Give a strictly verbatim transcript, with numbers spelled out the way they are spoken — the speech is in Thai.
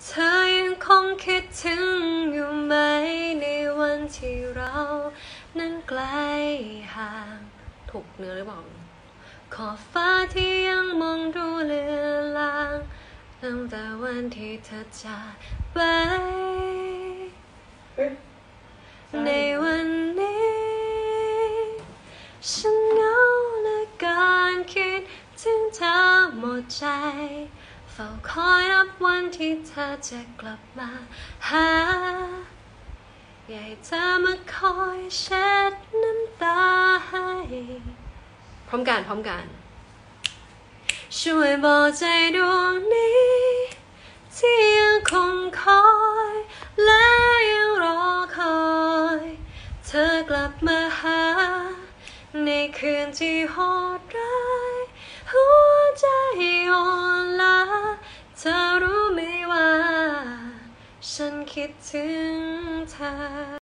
เธอยังคงคิดถึงอยู่ไหมในวันที่เรานั้นไกลห่างถูกเนื้อหรือเปล่าขอบฟ้าที่ยังมองดูเลือนลางตั้งแต่วันที่เธอจากไปในวันนี้ฉันเหงาเหลือเกินคิดถึงเธอหมดใจเฝ้าคอยนับวันที่เธอจะกลับมาหาอยากให้เธอมาคอยเช็ดน้ำตาให้พร้อมกันพร้อมกันช่วยบอกใจดวงนี้ที่ยังคงคอยและยังรอคอยเธอกลับมาหาในคืนที่โหดร้ายหัวใจอ่อนล้าเธอรู้ไหมว่าฉันคิดถึงเธอ